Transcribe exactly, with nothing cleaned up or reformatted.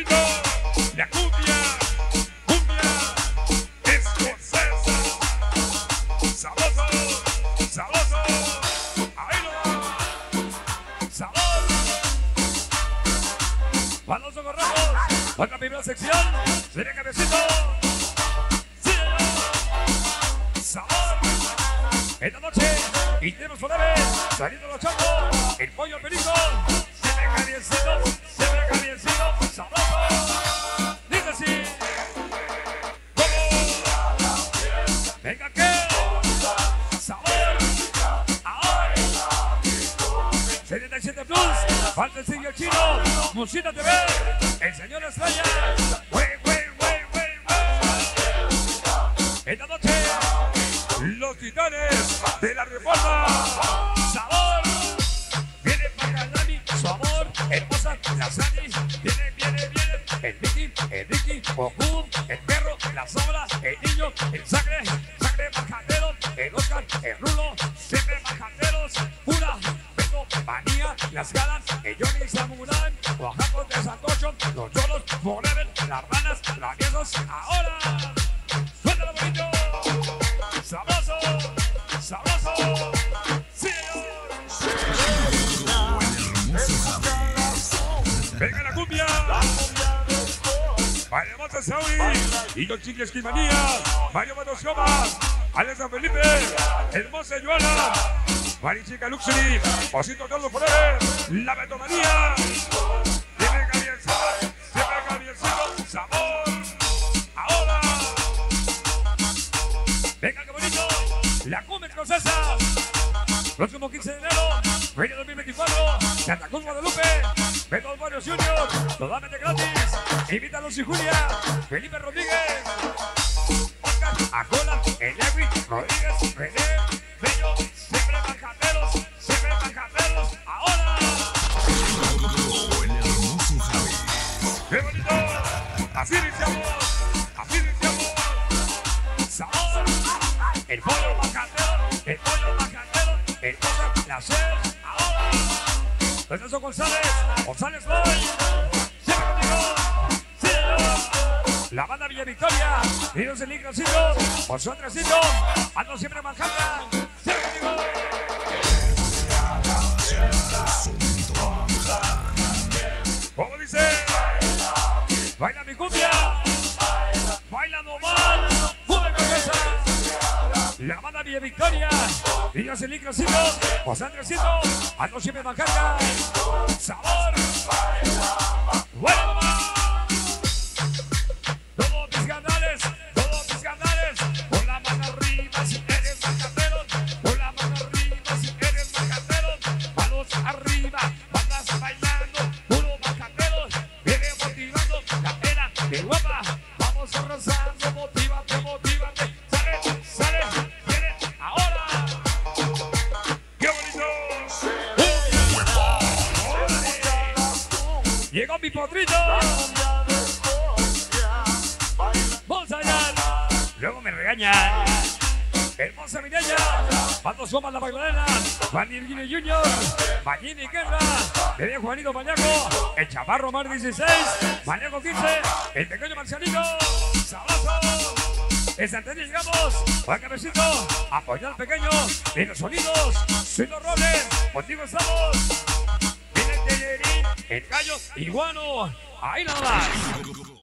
bonito! La cumbia, cumbia escocesa. Sabroso, sabroso. Ahí lo va. Sabor. Para los ojos rojos. Para la primera sección. Sería cabecito. Sí, sabor. Esta noche. Y tenemos por ver. Saliendo los changos. El pollo al perico. Siempre calientito. Siempre calientito. Sabroso. Dice así. ¿Cómo? Venga que. Sabor. Ahora. setenta y siete Plus. Falta el sigue el chino. Musita T V. El señor Estrella. Wey, wey, wey, wey, wey. Esta noche. Los titanes de la reforma. Sabor. Viene para Dani. Su amor. Hermosa. La Sani. Viene, viene, viene. El Vicky. El Ricky. Goku. El perro. La sombra. El niño. El sangre. Sangre majandero. El Oscar. El Rulo. Siempre majanderos. Pura. Beto. Manía. Las ganas. El Johnny Samurai. Oaxacos de Santocho. Los cholos. Forever. Las ranas. Traviesos. Ahora. Suéltalo bonito. Sabroso, sabroso, sí, señor. Venga la cumbia. Mario Montes Sauri y los chicles Quilmanía. Mario Matos Comas. Alex San Felipe. Hermosa Joana. Marichica Luxury. Osito Tordo Forever. La Betomanía. Siempre calientito. Siempre calientito. Sabor. Ahora. Venga, qué bonito. La cumbia escocesa. Próximo quince de enero. Feria dos mil veinticuatro. Santa Cruz, Guadalupe. Beto Alvario Junior. Totalmente gratis. Invítalos y Julia. Felipe Rodríguez. Oscar Acola. Elevi Rodríguez. René. Bello. Siempre manjaderos. Siempre manjaderos. Ahora. Qué bonito. Así iniciamos. Así iniciamos. Sabor. El pollo majandero, el pollo majandero, el pollo placer, ahora. Ernesto González, González Boy, siempre contigo, sí, la banda Villa Victoria, niños del Ligracito, por su Andresito, ando siempre Manhattan, siempre contigo. ¿Cómo dice? Baila mi cumbia, baila normal, fútbol cabeza. La banda Villa Victoria, niños del Ligracito, José Andresito, ando siempre Manhattan, sabor, bueno nomás. Todos mis canales, todos mis canales, con la mano arriba si eres manjandero, con la mano arriba si eres manjandero, manos arriba, bandas bailando, puro manjandero, viene motivando, la pena de guapa, vamos arrasando, motívate, motívate, sale, sale, viene ahora. ¡Qué bonito! Llegó mi potrillo. Vamos allá. Luego me regañan. Hermosa Mireya. Pando Somas la Magdalena. Juan Virgilio Junior. Magini Guerra. Bebé Juanito Mañaco. El Chaparro Mar dieciséis. Mañaco quince. El pequeño Marcialito. Sabroso. Esta tarde llegamos. Juan Cabecito. Apoyar al pequeño. En los sonidos. Soy los Robles. Contigo estamos. Viene el Tellerín. El Gallo Iguano. Ahí nada más.